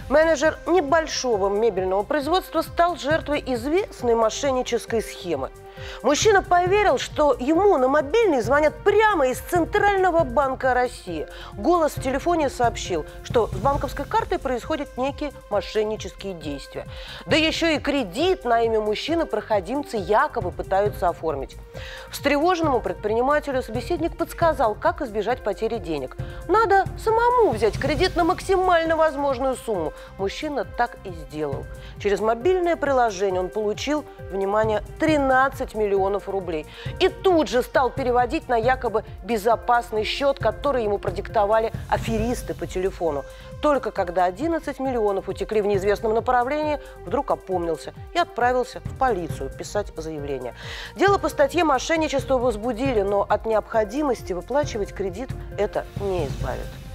Менеджер небольшого мебельного производства стал жертвой известной мошеннической схемы. Мужчина поверил, что ему на мобильный звонят прямо из Центрального банка России. Голос в телефоне сообщил, что с банковской картой происходят некие мошеннические действия. Да еще и кредит на имя мужчины проходимцы якобы пытаются оформить. Встревоженному предпринимателю собеседник подсказал, как избежать потери денег. Надо самому взять кредит на максимально возможную сумму. Мужчина так и сделал. Через мобильное приложение он получил, внимание, 13 миллионов рублей. И тут же стал переводить на якобы безопасный счет, который ему продиктовали аферисты по телефону. Только когда 11 миллионов утекли в неизвестном направлении, вдруг опомнился и отправился в полицию писать заявление. Дело по статье «Мошенничество» возбудили, но от необходимости выплачивать кредит это не избавит.